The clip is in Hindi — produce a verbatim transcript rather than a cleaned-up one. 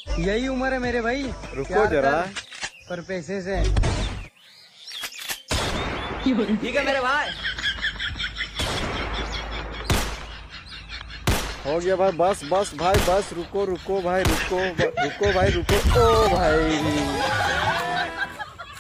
यही उम्र है मेरे भाई। रुको जरा, पर पैसे से। ठीक है मेरे भाई। हो गया भाई, बस बस भाई बस, रुको रुको भाई रुको, रुको भाई रुको। ओ भाई